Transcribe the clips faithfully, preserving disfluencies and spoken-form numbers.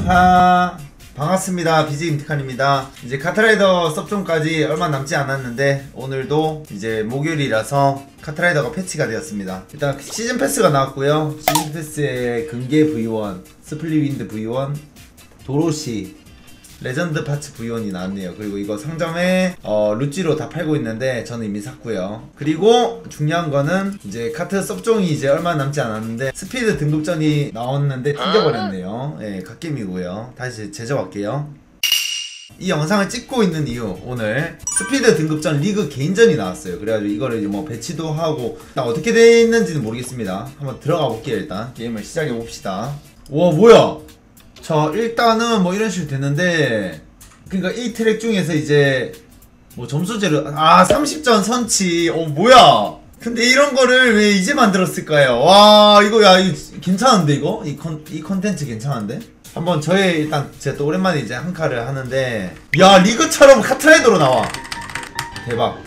아하, 반갑습니다. 비지 임티칸입니다. 이제 카트라이더 섭종까지 얼마 남지 않았는데 오늘도 이제 목요일이라서 카트라이더가 패치가 되었습니다. 일단 시즌 패스가 나왔고요. 시즌 패스에 금계 브이원, 스플릿윈드 브이원, 도로시, 레전드 파츠 브이원이 나왔네요. 그리고 이거 상점에 어, 루찌로 다 팔고 있는데 저는 이미 샀고요. 그리고 중요한 거는 이제 카트 섭종이 이제 얼마 남지 않았는데 스피드 등급전이 나왔는데 튕겨버렸네요. 예, 갓겜이고요. 다시 제조할게요. 이 영상을 찍고 있는 이유, 오늘 스피드 등급전 리그 개인전이 나왔어요. 그래가지고 이거를 뭐 배치도 하고 어떻게 됐는지는 모르겠습니다. 한번 들어가 볼게요. 일단 게임을 시작해 봅시다. 와, 뭐야? 자, 일단은 뭐 이런 식으로 됐는데, 그러니까 이 트랙 중에서 이제 뭐 점수제를, 아 삼십 전 선치, 어 뭐야? 근데 이런 거를 왜 이제 만들었을까요? 와, 이거 야 이거 괜찮은데 이거? 이 컨, 이 컨텐츠 괜찮은데? 한번 저의 일단 제가 또 오랜만에 이제 한 칼을 하는데, 야 리그처럼 카트라이더로 나와. 대박.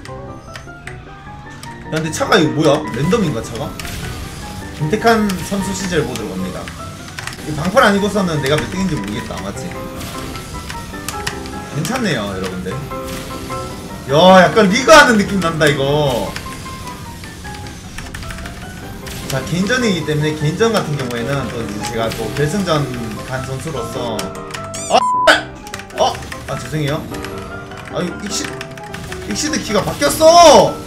야 근데 차가 이거 뭐야? 랜덤인가 차가? 김태칸 선수 시절 모드로 갑니다. 방풀 아니고서는 내가 몇 등인지 모르겠다. 맞지? 괜찮네요 여러분들. 야 약간 리그하는 느낌 난다 이거. 자, 개인전이기 때문에 개인전 같은 경우에는 또 이제 제가 또 결승전 간 선수로서 아! 어? 아 죄송해요. 아 익시 익시드 키가 바뀌었어.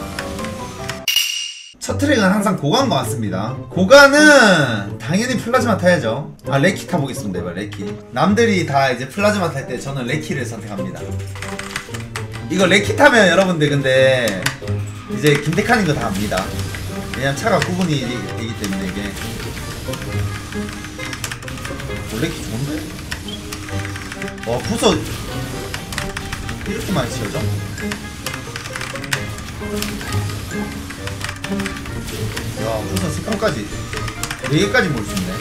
첫 트랙은 항상 고가인 것 같습니다. 고가는 당연히 플라즈마 타야죠. 아 레키 타보겠습니다. 이번 레키. 남들이 다 이제 플라즈마 탈 때 저는 레키를 선택합니다. 이거 레키 타면 여러분들 근데 이제 김태칸인 거 다 압니다. 왜냐면 차가 구분이 되기 때문에 이게. 어, 레키 좋은데? 와 부서 이렇게 많이 씌워져? 야, 우선 스폰까지 네 개까지 모을 수 있네.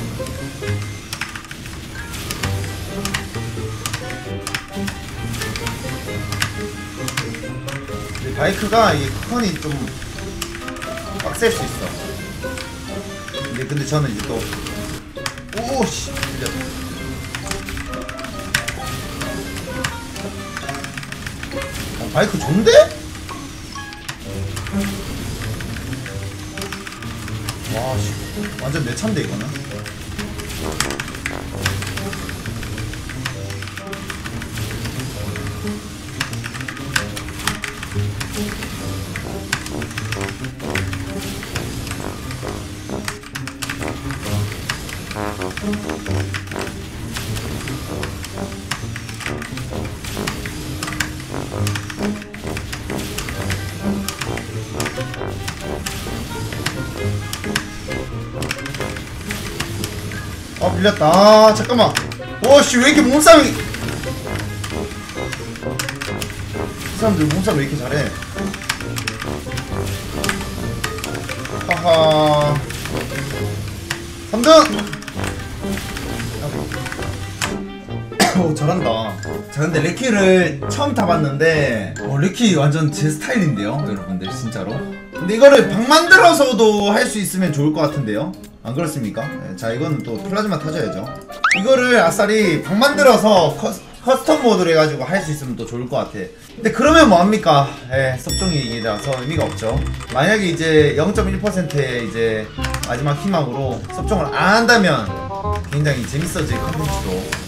근데 바이크가 이 커컨이 좀 빡셀 수 있어. 근데 근데 저는 이제 또 오씨 밀렸다. 어, 바이크 좋은데? 와, 씨. 완전 내 차인데, 이거는. 아 밀렸다. 아 잠깐만. 오씨 왜 이렇게 몸싸움이, 이 사람들 몸싸움 왜 이렇게 잘해. 하하 삼 등! 오 잘한다. 자 근데 레키를 처음 타봤는데 어, 레키 완전 제 스타일인데요 여러분들 진짜로. 근데 이거를 방 만들어서도 할 수 있으면 좋을 것 같은데요, 안 그렇습니까? 네, 자 이거는 또 플라즈마 타줘야죠. 이거를 아싸리 방 만들어서 커, 커스텀 모드로 해가지고 할 수 있으면 또 좋을 것 같아. 근데 그러면 뭐합니까? 예, 섭종이라서 의미가 없죠. 만약에 이제 영 점 일 퍼센트의 이제 마지막 희망으로 섭종을 안 한다면 굉장히 재밌어질 컨텐츠로.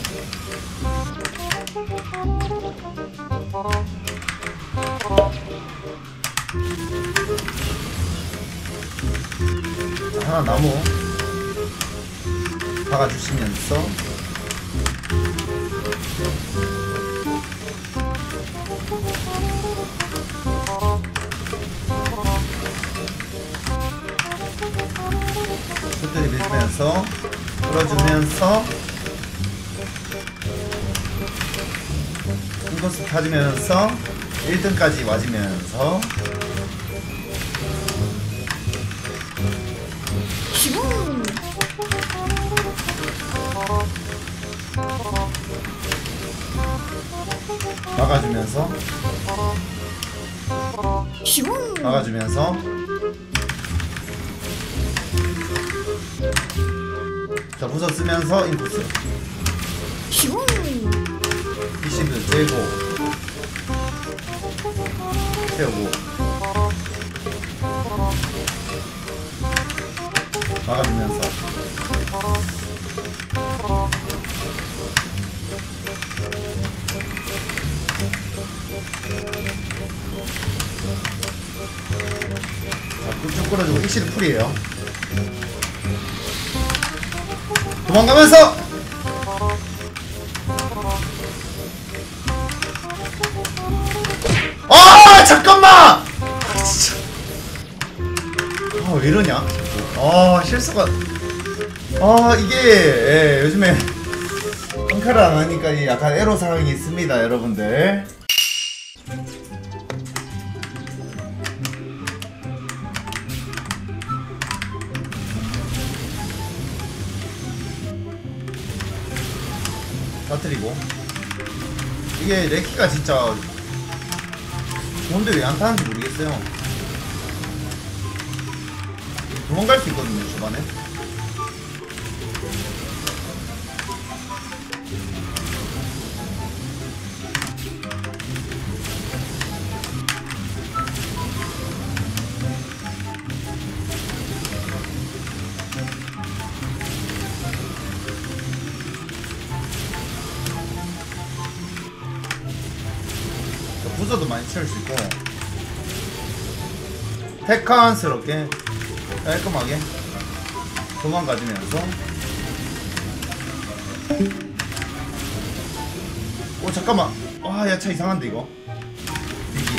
자, 하나 나무 박아주시면서 숫들이 밀면서 풀어주면서 인코스 타주면서 일 등까지 와주면서 막아주면서 막아주면서 자 부서 쓰면서 인코스 피씨도 째고 세우고 막아주면서 자, 꾹쭉 끌어주고 일시드 풀이에요. 도망가면서 아 잠깐만 진짜 아 왜 이러냐 아 실수가 아 이게 예, 요즘에 펑카를 안 하니까 약간 에러 상황이 있습니다 여러분들. 터뜨리고 이게 레키가 진짜 좋은데 왜 안 타는지 모르겠어요. 도망갈 수 있거든요 초반에. 부서도 많이 채울 수 있고 테칸스럽게 깔끔하게 도망가주면서 오 잠깐만 와 야차 이상한데 이거 위기.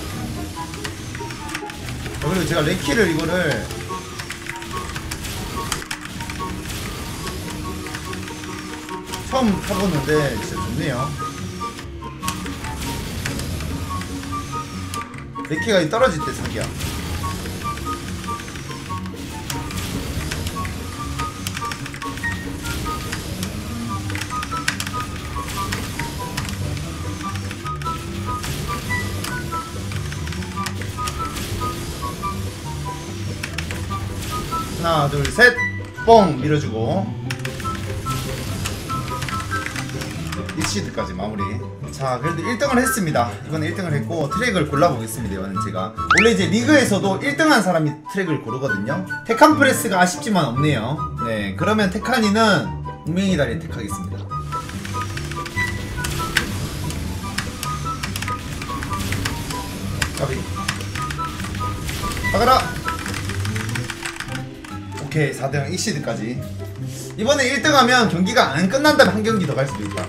어, 그리고 제가 레키를 이거를 처음 타보는데 진짜 좋네요. 레키가 떨어질 때 사기야. 하나 둘 셋 뽕 밀어주고 일시드까지 마무리. 자 그래도 일 등을 했습니다. 이번에 일 등을 했고 트랙을 골라보겠습니다. 이번엔 제가 원래 이제 리그에서도 일 등 한 사람이 트랙을 고르거든요. 테칸 프레스가 아쉽지만 없네요. 네 그러면 테칸이는 운명의 달인 택하겠습니다. 까비 박아라. 오케이 사 등 일시드까지. 이번에 일 등 하면 경기가 안 끝난다면 한 경기 더 갈 수도 있다.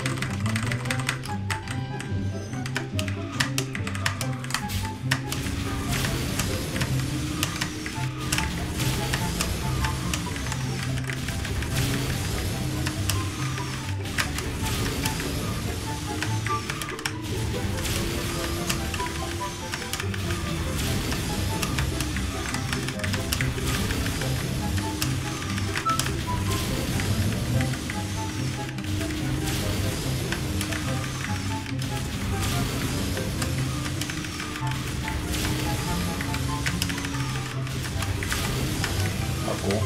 맞고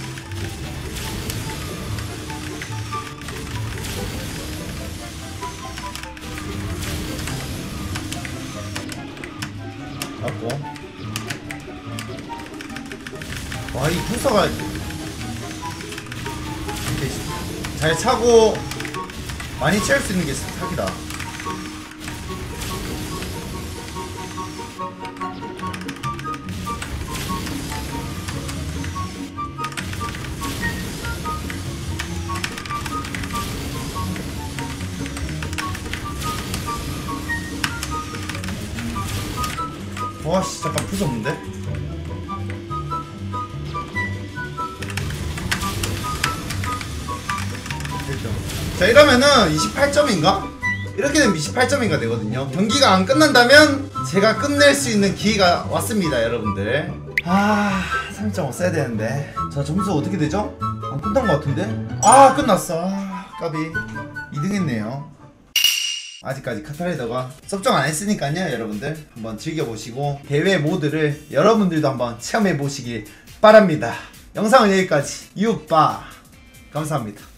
맞고 와 이 부서가 이렇게 잘 차고 많이 채울 수 있는 게 사기다. 와씨 잠깐 부쉈는데? 자 이러면은 이십팔 점인가? 이렇게 되면 이십팔 점인가 되거든요. 경기가 안 끝난다면 제가 끝낼 수 있는 기회가 왔습니다 여러분들. 아 삼 점 오 써야 되는데. 자 점수 어떻게 되죠? 안 끝난 것 같은데? 아 끝났어. 아 까비 이 등 했네요. 아직까지 카트라이더가 섭정 안 했으니까요 여러분들 한번 즐겨보시고 대회 모드를 여러분들도 한번 체험해보시길 바랍니다. 영상은 여기까지. 유빠 감사합니다.